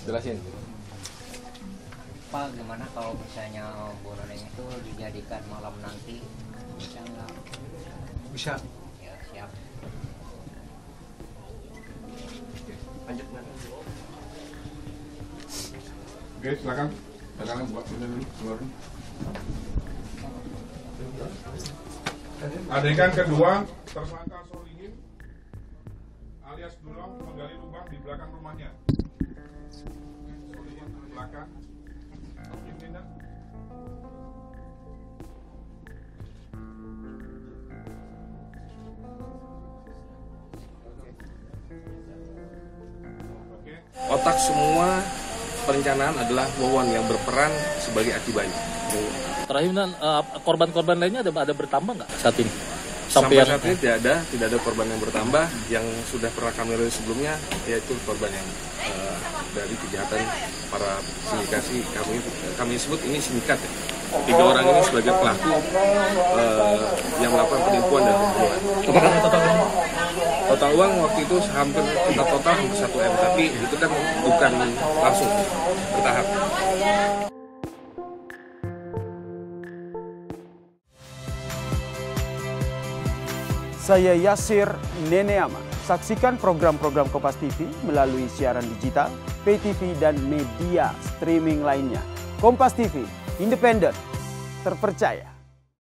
Jelasin. Pak, gimana kalau misalnya Bu Neneng itu dijadikan malam nanti? Bisa nggak? Bisa. Ya, siap. Lanjut, Nan. Oke, silakan. Silakan buat dulu keluar. Adegan kedua, tersangka Solihin alias Dulong menggali lubang di belakang rumahnya. Solihin ke belakang. Tindak. Otak semua perencanaan adalah Wawan yang berperan sebagai akibatnya. Terakhir, korban-korban lainnya ada bertambah nggak saat ini? Sampai saat ini tidak ada korban yang bertambah. Yang sudah pernah kami rilis sebelumnya yaitu korban yang dari kejahatan para sindikasi, kami sebut ini sindikat ya. 3 orang ini sebagai pelaku yang melakukan penipuan dan pembunuhan. Total uang waktu itu hampir kita total 1 M, tapi itu kan bukan langsung, bertahap. Saya Yasir Neneama. Saksikan program-program Kompas TV melalui siaran digital, pay TV, dan media streaming lainnya. Kompas TV, independen, terpercaya.